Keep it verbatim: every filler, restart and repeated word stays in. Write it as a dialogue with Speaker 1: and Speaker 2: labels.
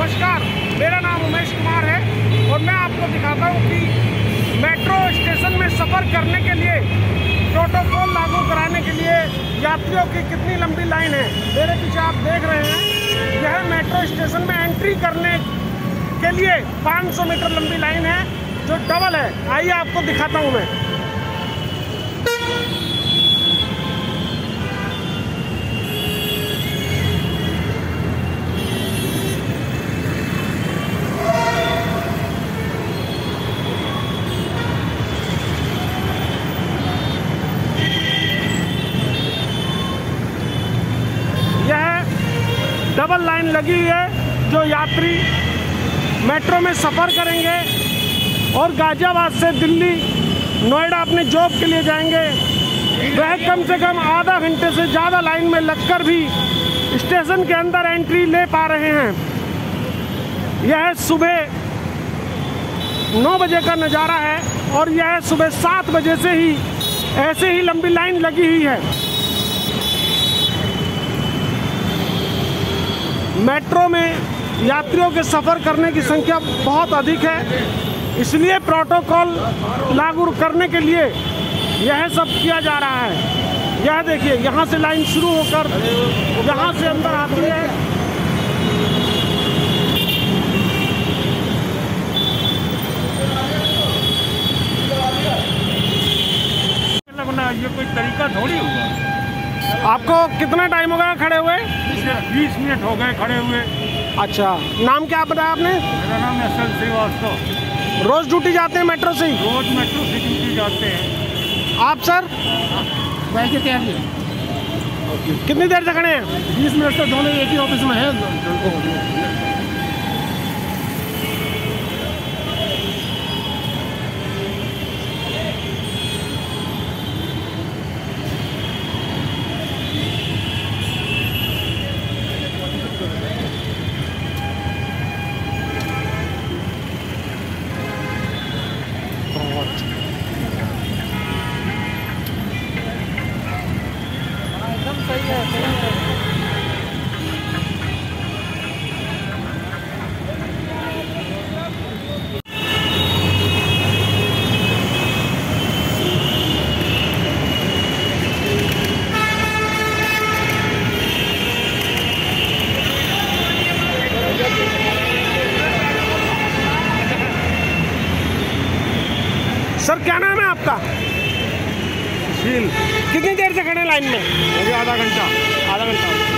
Speaker 1: नमस्कार, मेरा नाम उमेश कुमार है और मैं आपको दिखाता हूँ कि मेट्रो स्टेशन में सफ़र करने के लिए प्रोटोकॉल लागू कराने के लिए यात्रियों की कितनी लंबी लाइन है। मेरे पीछे आप देख रहे हैं, यह मेट्रो स्टेशन में एंट्री करने के लिए पाँच सौ मीटर लंबी लाइन है जो डबल है। आइए आपको दिखाता हूँ मैं। डबल लाइन लगी हुई है जो यात्री मेट्रो में सफ़र करेंगे और गाज़ियाबाद से दिल्ली नोएडा अपने जॉब के लिए जाएंगे। वह कम से कम आधा घंटे से ज़्यादा लाइन में लगकर भी स्टेशन के अंदर एंट्री ले पा रहे हैं। यह सुबह नौ बजे का नज़ारा है और यह सुबह सात बजे से ही ऐसे ही लंबी लाइन लगी हुई है। मेट्रो में यात्रियों के सफ़र करने की संख्या बहुत अधिक है, इसलिए प्रोटोकॉल लागू करने के लिए यह सब किया जा रहा है। यह देखिए, यहाँ से लाइन शुरू होकर यहाँ से अंदर आती है।
Speaker 2: लगना ये कोई तरीका थोड़ी हुआ।
Speaker 1: आपको कितना टाइम हो गया खड़े हुए?
Speaker 2: बीस मिनट हो गए खड़े हुए।
Speaker 1: अच्छा, नाम क्या बताया आपने?
Speaker 2: मेरा नाम एस श्रीवास्तव।
Speaker 1: रोज ड्यूटी जाते हैं मेट्रो से ही?
Speaker 2: रोज मेट्रो से ड्यूटी जाते हैं।
Speaker 1: आप सर?
Speaker 2: वैसे क्या है?
Speaker 1: कितनी देर से खड़े हैं?
Speaker 2: बीस मिनट से दोनों एक ही ऑफिस में है।
Speaker 1: सही है, सही है। सर क्या नाम है आपका?
Speaker 2: सुशील।
Speaker 1: कितनी देर से खड़े लाइन में?
Speaker 2: हो गया आधा घंटा।
Speaker 1: आधा घंटा